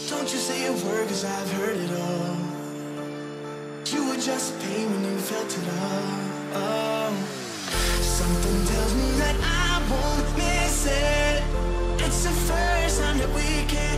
Don't you say a word, cause I've heard it all. You were just pain when you felt it all. Oh. Something tells me that I won't miss it. It's the first time that we can